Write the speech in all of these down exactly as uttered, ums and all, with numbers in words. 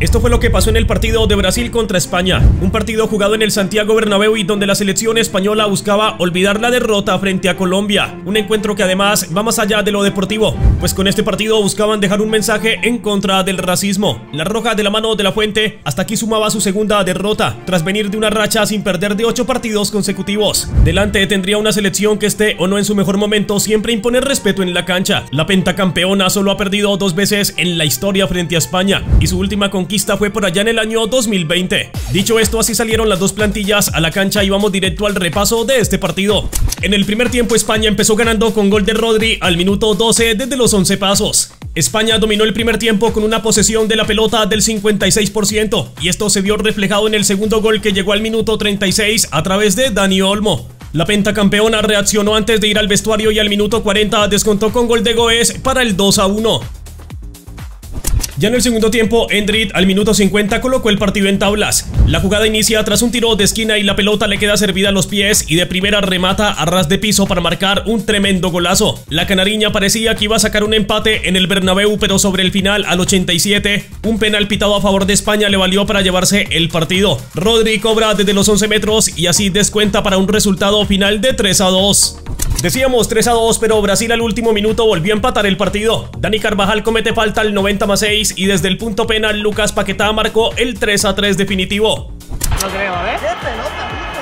Esto fue lo que pasó en el partido de Brasil contra España, un partido jugado en el Santiago Bernabéu y donde la selección española buscaba olvidar la derrota frente a Colombia, un encuentro que además va más allá de lo deportivo, pues con este partido buscaban dejar un mensaje en contra del racismo. La roja de la mano de La Fuente hasta aquí sumaba su segunda derrota, tras venir de una racha sin perder de ocho partidos consecutivos. Delante tendría una selección que esté o no en su mejor momento, siempre impone respeto en la cancha. La pentacampeona solo ha perdido dos veces en la historia frente a España, y su última conquista fue por allá en el año dos mil veinte. Dicho esto, así salieron las dos plantillas a la cancha y vamos directo al repaso de este partido. En el primer tiempo España empezó ganando con gol de Rodri al minuto doce desde los once pasos. España dominó el primer tiempo con una posesión de la pelota del cincuenta y seis por ciento, y esto se vio reflejado en el segundo gol que llegó al minuto treinta y seis a través de Dani Olmo. La pentacampeona reaccionó antes de ir al vestuario y al minuto cuarenta descontó con gol de Goes para el dos a uno. Ya en el segundo tiempo, Endrit al minuto cincuenta colocó el partido en tablas. La jugada inicia tras un tiro de esquina y la pelota le queda servida a los pies y de primera remata a ras de piso para marcar un tremendo golazo. La canariña parecía que iba a sacar un empate en el Bernabéu, pero sobre el final, al ochenta y siete, un penal pitado a favor de España le valió para llevarse el partido. Rodri cobra desde los once metros y así descuenta para un resultado final de tres a dos. Decíamos tres a dos, pero Brasil al último minuto volvió a empatar el partido. Dani Carvajal comete falta al noventa más seis y desde el punto penal Lucas Paquetá marcó el tres a tres definitivo. No creo, ¿eh? ¡Qué pelota, viste!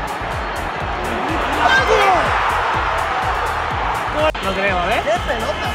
No creo, ¿eh? ¡Qué pelota!